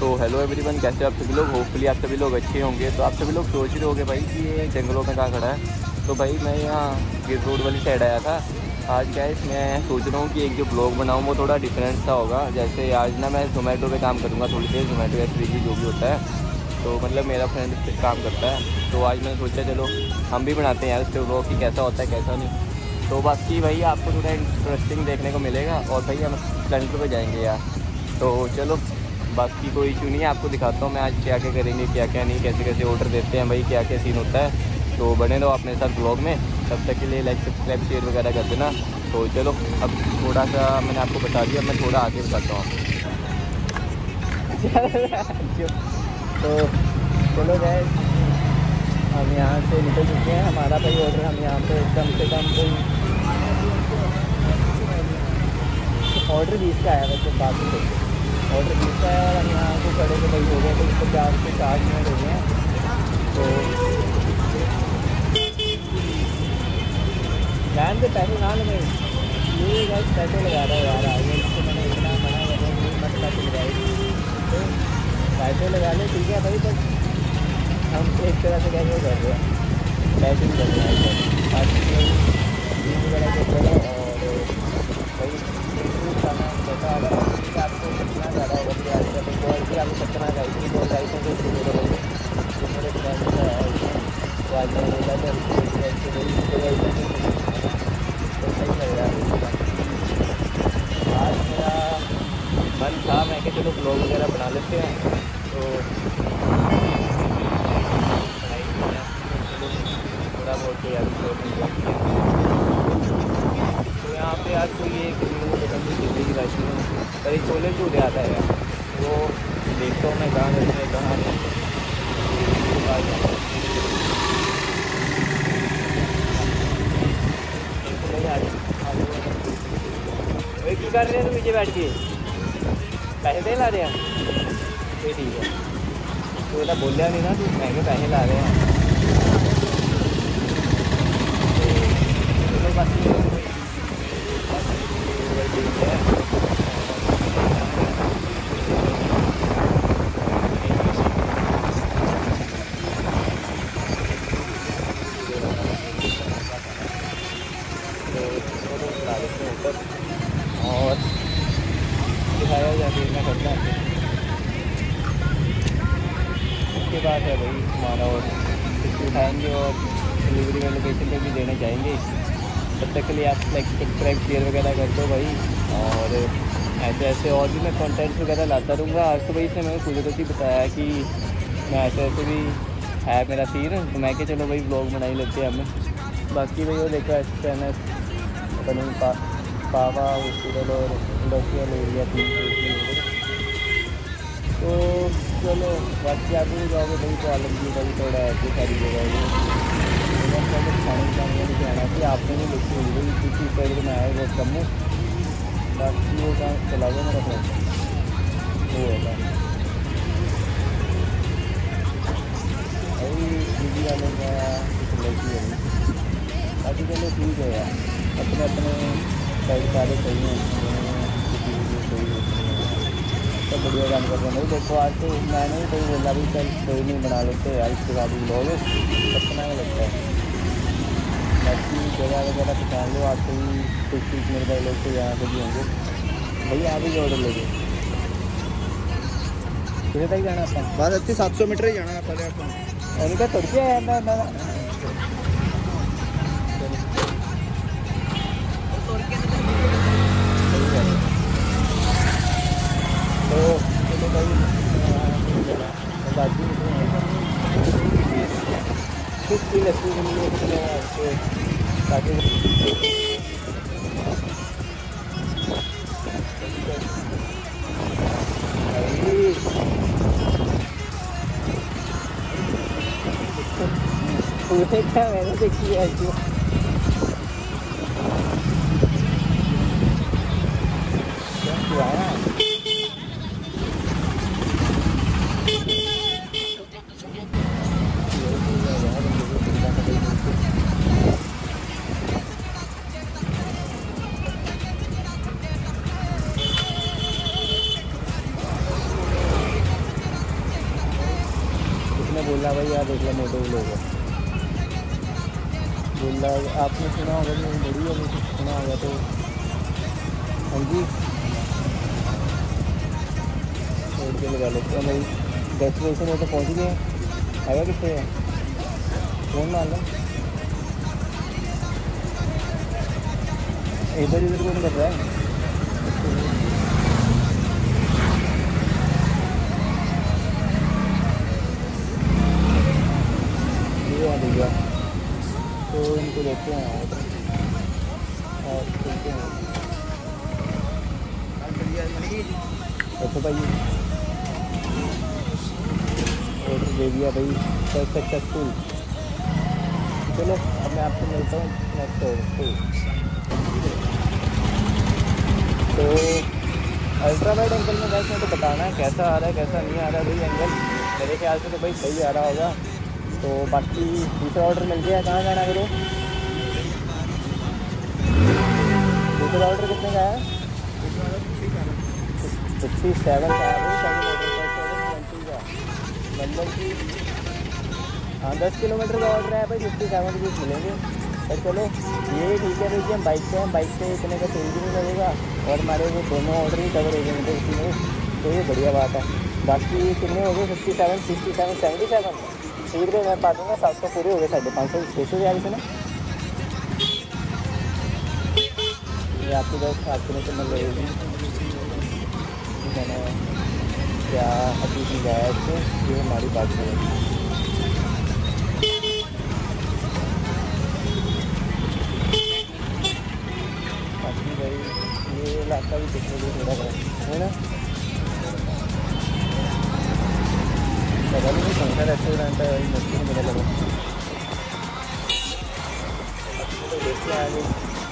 तो hello everyone, कैसे आप सभी लोग? होपफुली आप सभी लोग अच्छे होंगे। तो आप सभी लोग सोच रहे होंगे भाई कि ये जंगलों में कहाँ खड़ा है। तो भाई मैं यहाँ गिर रोड वाली साइड आया था। आज क्या है, मैं सोच रहा हूँ कि एक जो ब्लॉग बनाऊँ वो थोड़ा डिफरेंट सा होगा। जैसे आज ना मैं जोमेटो पे काम करूँगा थोड़ी देर, जोमेटो या स्विगी जो भी होता है। तो मतलब मेरा फ्रेंड इस पर काम करता है, तो आज मैंने सोचा चलो हम भी बनाते हैं यार इस पर ब्लॉग कि कैसा होता है कैसा नहीं। तो बाकी भाई आपको थोड़ा इंटरेस्टिंग देखने को मिलेगा। और भाई हम स्प्लेंडर पे जाएंगे यार, तो चलो बाकी कोई इशू नहीं है। आपको दिखाता हूँ मैं आज क्या क्या करेंगे, क्या क्या नहीं, कैसे कैसे ऑर्डर देते हैं भाई, क्या क्या सीन होता है। तो बने रहो अपने साथ ब्लॉग में। तब तक के लिए लाइक सब्सक्राइब शेयर वगैरह कर देना। तो चलो अब थोड़ा सा मैंने आपको बता दिया, मैं थोड़ा आगे बताता हूँ। तो चलो गए, हम यहाँ से निकल चुके हैं। हमारा भाई ऑर्डर हम यहाँ पे कम से कम कोई ऑर्डर 20 का आया, वैसे बात नहीं ऑर्डर 20 का है। और हम यहाँ को खड़े के भाई हो गए तो 50 से 60 मिनट हो गए हैं। तो वैन पे पैसे ना लगे, ये बस पैसे लगा रहा है यार आगे। इसको मैंने इतना मना कर रहा हूँ मत पैसे लगाएगी, तो पैसे लगा ले ठीक है भाई। बस हम एक तरह से कैसे कर रहे हैं, पैसे भी कर रहे हैं आज वगैरह कर रहे हैं। और भाई खाना बता रहा हूँ कि आपको कितना ज़्यादा होगा कि आज का बॉल भी आपको सतना का इतनी बॉल राइस है तो शुरू करोगे तो मेरे फ्रेंड का है। तो आज मैंने बोला था तो सही लग रहा है। आज मेरा मन था मैं कि चलो ब्लॉग वगैरह बना लेते हैं। तो थोड़ा बहुत यार तो यहाँ पे आज कोई एक ज़िंदगी राशि कभी छोले टूट आता है यार, वो देखता हूँ मैं कहाँ रहते हैं कहाँ नहीं। क्या कर रहे हैं तुम नीचे बैठ के, पैसे दे ला रहे हैं? ये ठीक है, तो ऐसा बोलिया नहीं ना, तू महंगे पैसे ला रहे हैं। चलो बाकी ठीक है। और दिखाया जाए इतना करना है। उसके बाद है भाई हमारा और उठाएँगे और डिलीवरी में लोकेशन पे भी देने जाएंगे। तब तक के लिए आप लाइक सब्सक्राइब शेयर वगैरह कर दो भाई। और ऐसे ऐसे और भी मैं कंटेंट्स वगैरह लाता रहूँगा। आज तो भाई इसने मैंने कुदरती बताया कि मैं ऐसे ऐसे भी है मेरा सीन, तो मैं कि चलो भाई ब्लॉग बना ही लेते हैं हमें। बाकी भाई वो देखो SNS अपनी पावा हॉस्पिटल और इंडस्ट्रियल एरिया 3 तो चलो बाकी आप भी जाओगे भाई तो आलमगीर भाई थोड़ा ऐसी सारी जगह है खाने जाने नहीं जाना कि आपने नहीं लिखी हुई भाई किसी साइड में आए बहुत कम है। बाकी वो काम चला गया मेरा फ्रेंड वो होगा भाई दीदी वाले का लड़की है। बाकी चलो ठीक है यार, अपने अपने साइड सारे सही हैं, किसी भी सही होती है, सब बढ़िया काम कर रहे हैं। देखो आज तो मैंने भी कोई बोला भी चल कोई नहीं बना लेते यार, इसके बाद भी लोग अपना ही लगता है। बाकी जगह वगैरह पहचान लो, आपको भी कुछ चीज़ मिल गए लोग तो यहाँ से भी होंगे भैया। आप ही ऑर्डर ले कितने तक जाना अपना? बस अच्छी 700 मीटर ही जाना है पहले आपको। उनका थोड़ी है तो चलो भाई बाकी कुछ भी लस्सी ताकि क्या मैंने देखी है जो बोला भाई यार देख लो मोटो व्लॉग है, बोला आपने सुना होगा कि बड़ी है, कुछ सुना होगा तो। हाँ जी छोड़ के लगा लेते हैं भाई, डेस्टिनेशन में तो पहुँच गए हैं। आएगा कितने है फोन मान लो, इधर इधर कौन कर रहा है। ये आ भैया तो इनको देखते हैं और चलते हैं। अच्छा भाई ऑर्डर दे दिया भाई, सक्सेसफुल। चलो अब मैं आपसे मिलता हूँ नेक्स्ट ऑर्डर पे। तो अल्ट्रा वाइड एंगल में गैस में तो बताना है कैसा आ रहा है कैसा नहीं आ रहा है भाई एंगल। मेरे ख्याल से तो भाई सही आ रहा होगा। तो बाकी दूसरा ऑर्डर मिल गया, कहाँ जाना करो। दूसरा ऑर्डर कितने का है? 57 का है भाई, 20 का मतलब कि हाँ 10 किलोमीटर का ऑर्डर है भाई, 57 रुपीज़ मिलेंगे। पर चलो ये ठीक है भाई कि हम बाइक पे हैं, बाइक पे इतने का तेल भी नहीं लगेगा और हमारे वो दोनों ऑर्डर ही कवर हो जाएंगे इसी में, तो ये बढ़िया बात है। बाकी कितने हो गए? 57, 67, 77 ठीक है। मैं पा दूँगा 700 पूरे हो गए, 550, 600 हज़ार से ना। ये आपके पास 7 किलोमीटर मिल रहेगी। मैंने क्या अभी समझाया इसको, ये हमारी बात है। बाकी भाई ये इलाका भी देखने को थोड़ा है ना, पता नहीं कौन सा रेस्टोरेंट है भाई, मुझे नहीं पता लगा। तो देखते हैं आगे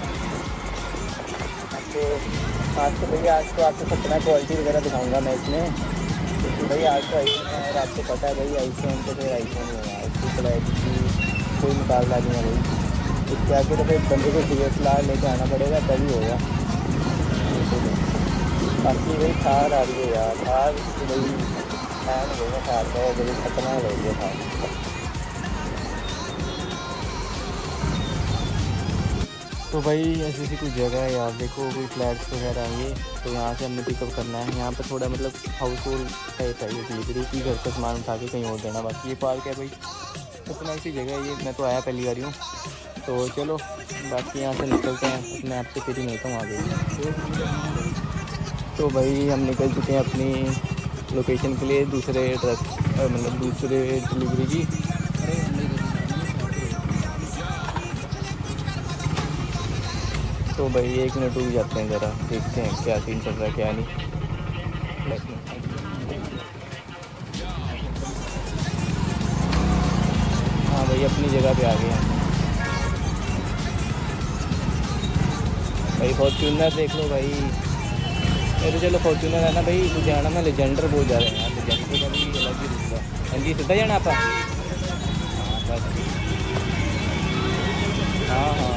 आपको। आज तो भैया आज तो आपको सपना क्वालिटी वगैरह दिखाऊंगा मैं इसमें, क्योंकि भाई आज तो आईफोन है और आपको पता है भाई आईफोन तो फिर आईफोन ही होगा, इसकी क्वालिटी की कोई मुकाबला नहीं है भाई। इसके आगे तो भाई बंदे को DSLR लेके आना पड़ेगा तभी होगा। बाकी भाई थार आ रही है यार, थार भाई फैन हो गया थार का, बड़ी खतरनाक हो गया थार। तो भाई ऐसी कोई जगह है यार, देखो कोई फ्लैट्स वगैरह आएंगे तो यहाँ से हमने पिकअप करना है। यहाँ पर थोड़ा मतलब हाउस होल्ड टाइप है, डिलीवरी की, घर का सामान उठा के कहीं और देना। बाकी ये पार्क है भाई, इतना ऐसी जगह है ये, मैं तो आया पहली बार हूँ। तो चलो बाकी यहाँ से निकलते हैं, मैं आपसे फिर ही मिलता हूँ आगे। तो भाई हम निकल चुके हैं अपनी लोकेशन के लिए, दूसरे एड्रेस मतलब दूसरे डिलीवरी की। तो भाई 1 मिनट रुक जाते हैं ज़रा, देखते हैं क्या सीन चल रहा है क्या नहीं। हाँ भाई अपनी जगह पे आ गए हैं भाई। फॉर्च्यूनर देख लो भाई, ये तो चलो फॉर्च्यूनर है ना भाई। लुधियाना में लेजेंडर बहुत ज़्यादा है यार, लेजेंडर का भी अलग ही रुतबा। हाँ जी सीधा जाना आप? हाँ बस हाँ हाँ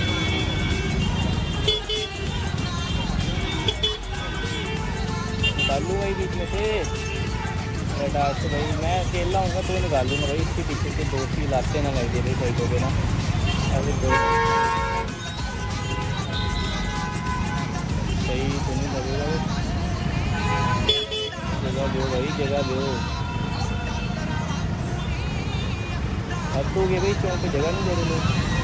निकालू भाई बीच में से डाल से भाई, मैं अकेला हूँगा तो निकाल लूँगा भाई। इसके पीछे से दोस्त ही लाते ना लग जाए सही हो गए ना, अभी सही तो नहीं लगेगा। जगह दो भाई जगह दो, हद हो गए भाई, चौक पे जगह नहीं दे रहे लोग।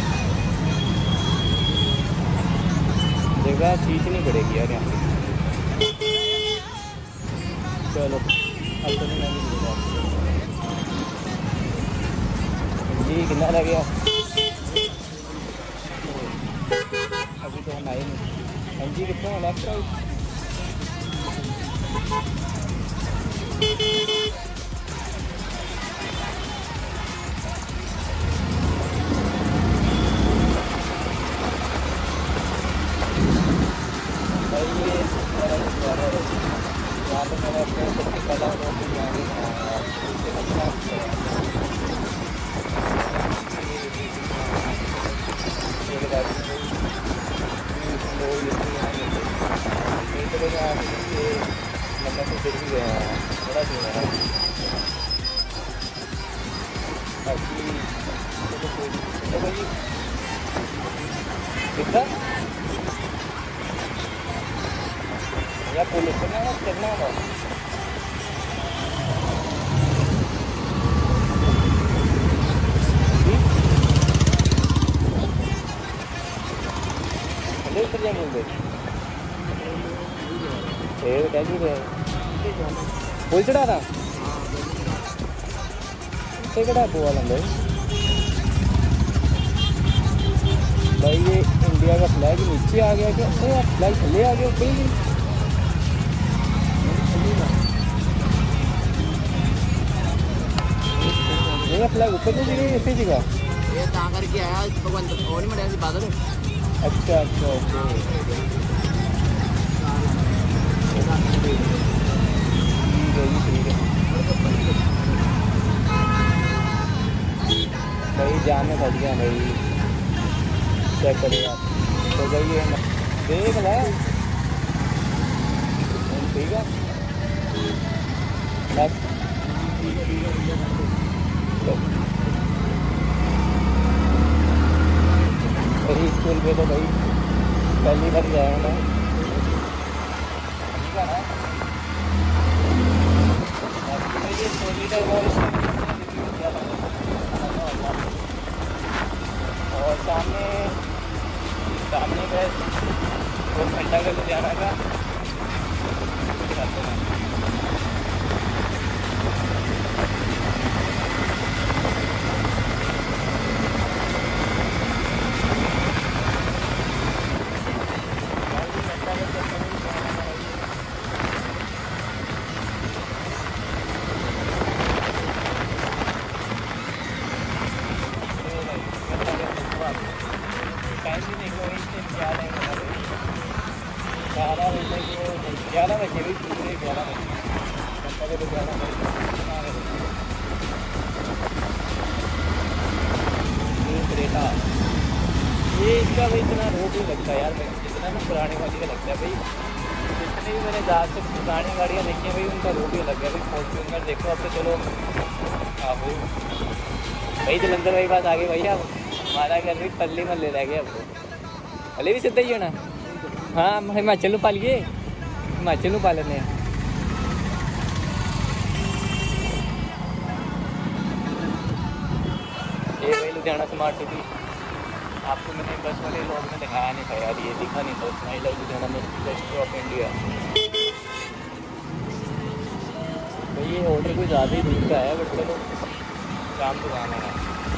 जगह खींचनी पड़ेगी यार यहाँ पे। चलो अब तो नहीं मिलेगा जी, कितना रह गया अभी तो हम आए नहीं। हाँ जी कितना लेफ्ट राइट? यहाँ पर मैंने अपने सबसे पहला फिर भी गए हैं, बड़ा सीन है। बाकी तो भाई कितना या पुलिस में करना होगा। उतर जा बोल दे पुल चढ़ा था कड़ा बोआ लंबे भाई। ये इंडिया का फ्लैग नीचे आ गया क्या? फ्लैग थले आ गया ऊपर ही। नहीं फ्लैग ऊपर नहीं दिखे इसी जगह ये करके आया भगवंत और नहीं मड़ा बादल। अच्छा अच्छा ओके ठीक है भाई। जान में फंस गया भाई। चेक करिए आप तो भाई ये देख ला ठीक है बस। वही स्कूल पे तो भाई पहली बार गया मैं। और सामने सामने बस वो घंटा का लुधियाना का ये इसका भाई इतना रोड नहीं लगता यार जितना ना पुराने गाड़ी का लगता है भाई। जितने भी मैंने ज़्यादातर पुरानी गाड़ियाँ देखी हैं भाई उनका रोड ही अलग है भाई। फॉर्च्यूनर देखो अब तो चलो हाँ भाई जलंधर भाई पास आगे भाई आप हमारा घर भी पल्ली में ले रह गए अब तो पल्ली भी सीधा ही होना। हाँ हिमाचल पा लिए हिमाचल पा लेने ये भाई लुधियाना स्मार्ट सिटी। आपको मैंने बस वाले लोग ने दिखाया नहीं था यार ये दिखा नहीं था उतना। I love Ludhiana ministry of India भाई। ये ऑर्डर कोई ज़्यादा ही दूर का है बट चलो काम तो काम है।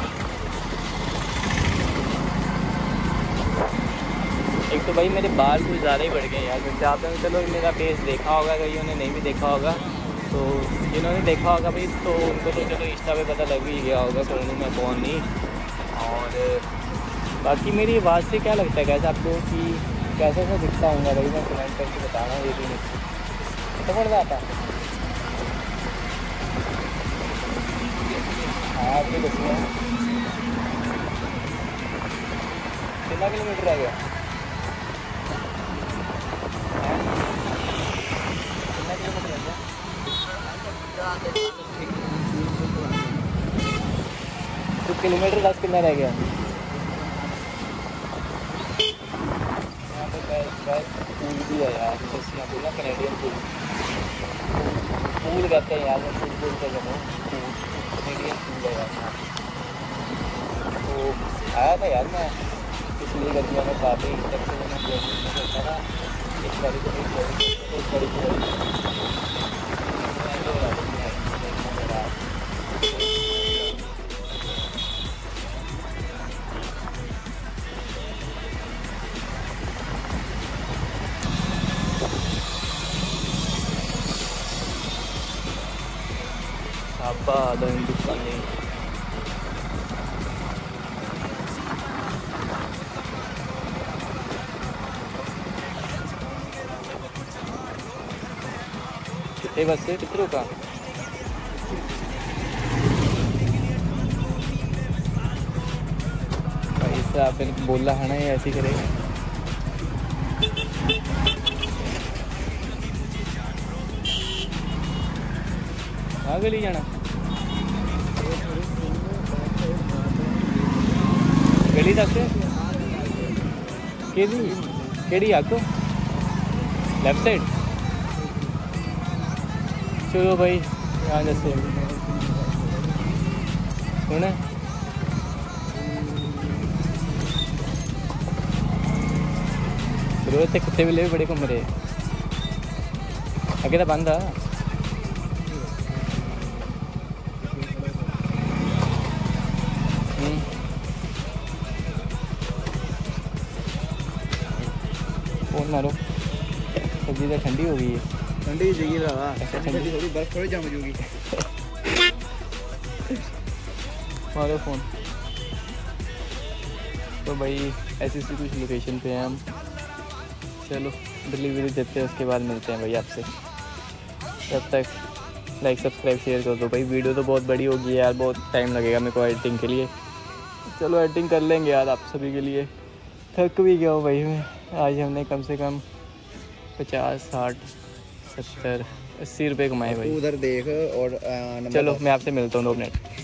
एक तो भाई मेरे बाल कुछ ज़्यादा ही बढ़ गए यार वैसे आपने चलो मेरा फेस देखा होगा कहीं उन्होंने नहीं भी देखा होगा तो जिन्होंने देखा होगा भाई तो उनको तो चलो इंस्टा पे पता लग ही गया होगा कौन हूँ मैं कौन नहीं। और बाकी मेरी आवाज़ से क्या लगता है कैसे आपको कि कैसे मैं दिखता हूँ भाई मैं कमेंट करके बताना ये भी नहीं तो पड़ जाता। हाँ आपको देखिए कितना किलोमीटर रह गया कितना किलोमीटर रह गया? तो किलोमीटर 10 कितना रह गया? पूल भी है यार यहाँ पे ना कैनेडियन पूल पूल कहते हैं यार मैं पूल बोलते हैं कैनेडियन पूल है यार। तो आया था यार मैं पिछली गर्मियों में काफ़ी तब से मैंने जर्नी में सोचा था इस बारी को इस बड़ी apa ada Hindustan nih बस से कितने का इससे आपने बोला है ना ये ऐसे ही करेगा। आगे ले जाना केड़ी दस केड़ी आको लेफ्ट साइड। चलो भाई यहाँ जैसे सुने रोते कुत्ते भी ले बड़े घूम रहे अगे तो बंद आ फोन मारो। सब्जी तो ठंडी हो गई है। ठंडी जगी रहा ठंडी थोड़ी बर्फ थोड़ी जम जूगी। मारो फोन। तो भाई ऐसी कुछ लोकेशन पे हैं हम। चलो डिलीवरी देते हैं उसके बाद मिलते हैं भाई आपसे। तब तक लाइक सब्सक्राइब शेयर कर दो भाई। वीडियो तो बहुत बड़ी होगी यार, बहुत टाइम लगेगा मेरे को एडिटिंग के लिए। चलो एडिटिंग कर लेंगे यार आप सभी के लिए। थक भी गया हूँ भाई मैं। आज हमने कम से कम 50, 60, 70, 80 रुपये कमाए भाई। उधर देख और चलो मैं आपसे मिलता हूँ 2 मिनट।